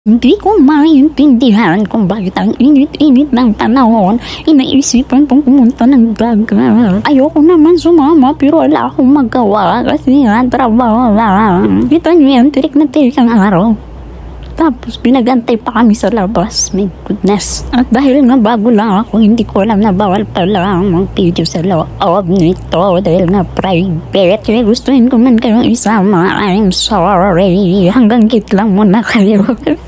Hindi ko maintindihan kung bakit ang init-init ng panahon. Inaisipan kong pumunta ng dagat. Ayoko naman sumama pero wala akong magawa kasi nga trabaho lang. Kita niyo yan, tirik na tirik ang araw. Tapos pinagantay pa kami sa labas. My goodness. At dahil nga bago lang ako, hindi ko alam na bawal pala ang mag-video sa loob nito dahil nga private. Kaya gustuin ko man kayong isama. I'm sorry. Hanggang git lang muna kayo.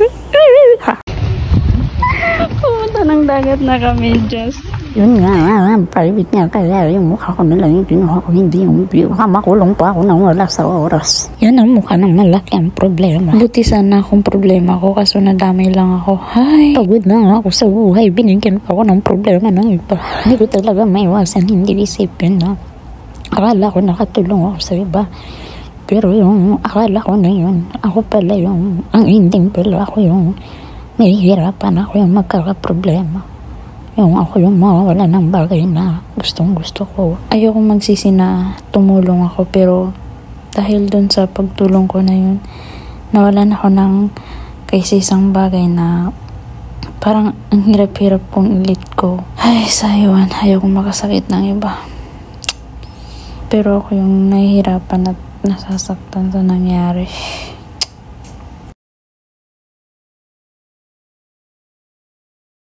Pumunta ng dagat na kami, just. Yun nga, private nga kaya yung mukha ko na lang yung pinuha ko, hindi yung view. Baka makulong pa ako nang wala sa oras. Yan ang mukha ng malaki ang problema. Buti sana akong problema ko kaso nadamay lang ako. Ay, pagod na ako sa buhay. Binigyan pa ako ng problema ng iba. Hindi ko talaga maiwasan, hindi isipin na. Akala ko nakatulong ako sa iba. Pero yung akala ko na yun, ako pala yung, ang ending pala ako yung nahihirapan ako yung magkakaproblema. Yung ako yung mawawala ng bagay na gustong gusto ko. Ayoko magsisi na tumulong ako pero dahil dun sa pagtulong ko na yun, nawalan ako ng kaisisang bagay na parang ang hirap-hirap kong ilit ko. Ay, sayuan. Ayoko makasakit ng iba. Pero ako yung nahihirapan at nasasaktan sa nangyari.